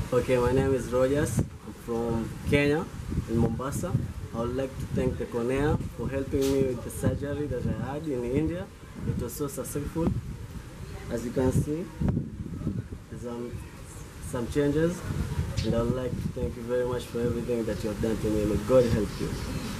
Okay, my name is Rogers. I'm from Kenya, in Mombasa. I would like to thank the Cornea for helping me with the surgery that I had in India. It was so successful. As you can see, there's some changes. And I would like to thank you very much for everything that you have done to me. May God help you.